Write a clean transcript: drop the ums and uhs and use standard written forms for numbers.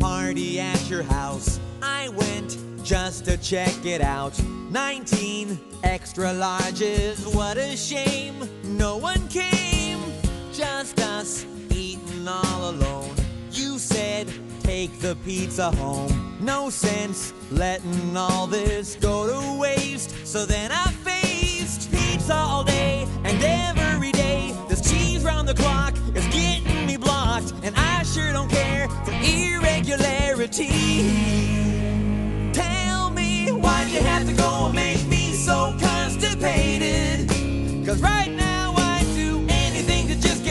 party at your house. I went just to check it out. 19 extra larges, what a shame. No one came, just us eating all alone. You said, take the pizza home. No sense letting all this go to waste. So then I faced pizza all day and every day. This cheese round the clock is getting me blocked, and I sure don't care for irregularity.